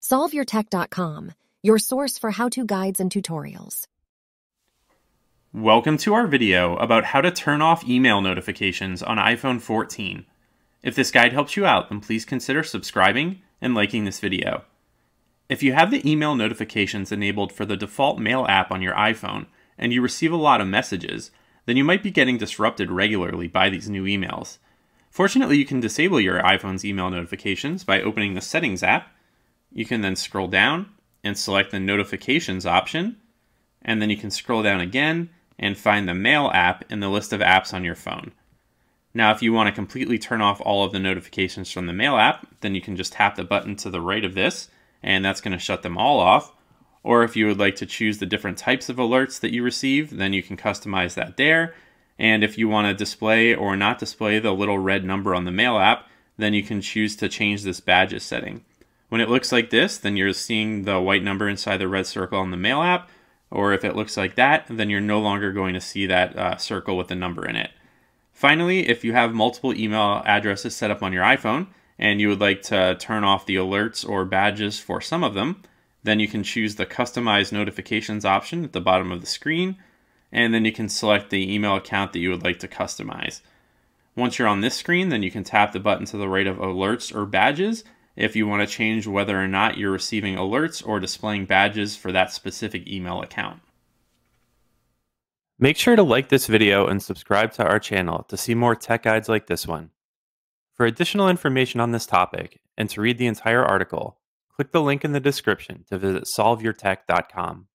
SolveYourTech.com, your source for how-to guides and tutorials. Welcome to our video about how to turn off email notifications on iPhone 14. If this guide helps you out, then please consider subscribing and liking this video. If you have the email notifications enabled for the default Mail app on your iPhone, and you receive a lot of messages, then you might be getting disrupted regularly by these new emails. Fortunately, you can disable your iPhone's email notifications by opening the Settings app. You can then scroll down and select the Notifications option, and then you can scroll down again and find the Mail app in the list of apps on your phone. Now, if you want to completely turn off all of the notifications from the Mail app, then you can just tap the button to the right of this, and that's going to shut them all off. Or if you would like to choose the different types of alerts that you receive, then you can customize that there. And if you want to display or not display the little red number on the Mail app, then you can choose to change this badges setting. When it looks like this, then you're seeing the white number inside the red circle on the Mail app. Or if it looks like that, then you're no longer going to see that circle with the number in it. Finally, if you have multiple email addresses set up on your iPhone and you would like to turn off the alerts or badges for some of them, then you can choose the Customize Notifications option at the bottom of the screen, and then you can select the email account that you would like to customize. Once you're on this screen, then you can tap the button to the right of Alerts or Badges if you want to change whether or not you're receiving alerts or displaying badges for that specific email account. Make sure to like this video and subscribe to our channel to see more tech guides like this one. For additional information on this topic and to read the entire article, click the link in the description to visit SolveYourTech.com.